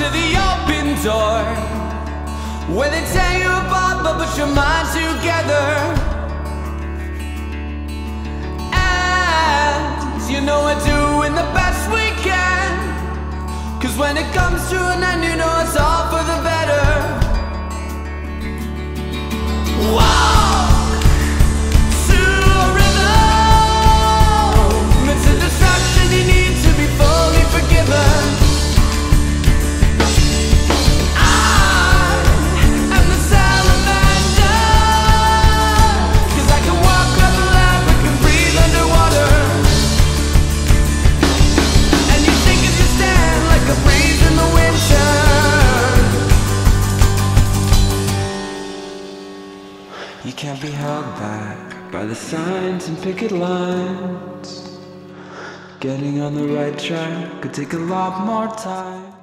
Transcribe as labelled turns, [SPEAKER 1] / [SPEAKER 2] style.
[SPEAKER 1] the open door, where they tear you apart but put your mind together. And you know we're doing the best we can, 'cause when it comes to an end, you know it's all for the better. Walk to a rhythm, it's a distraction, you need to be fully forgiven. You can't be held back by the signs and picket lines. Getting on the right track could take a lot more time.